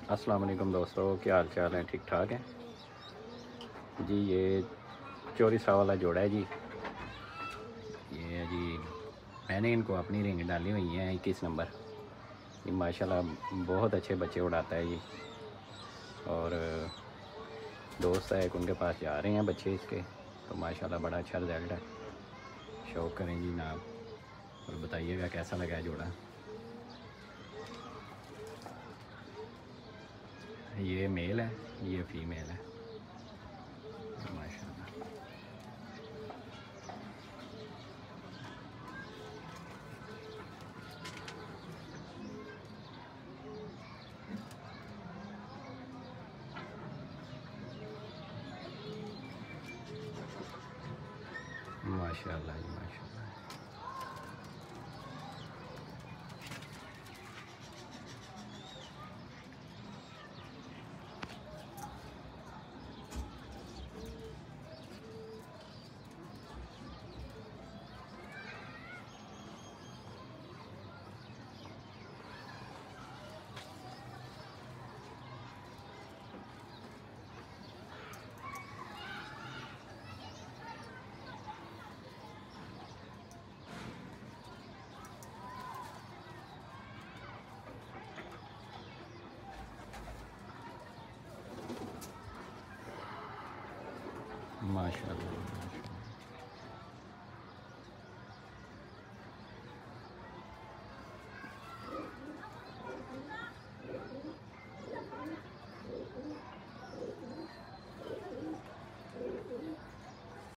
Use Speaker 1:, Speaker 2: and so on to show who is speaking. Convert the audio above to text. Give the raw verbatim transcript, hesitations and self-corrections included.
Speaker 1: अस्सलाम वालेकुम दोस्तों, क्या हाल चाल है? ठीक ठाक है जी। ये चौरीसा वाला जोड़ा है जी। ये है जी, मैंने इनको अपनी रिंग डाली हुई है इक्कीस नंबर। ये माशाल्लाह बहुत अच्छे बच्चे उड़ाता है ये। और दोस्त है एक, उनके पास जा रहे हैं बच्चे इसके, तो माशाल्लाह बड़ा अच्छा रिज़ल्ट है। शौक़ करें जी ना और बताइएगा कैसा लगा है जोड़ा। ये मेल है, ये फीमेल है। माशाल्लाह माशाल्लाह जी माशाल्लाह। माशाल्लाह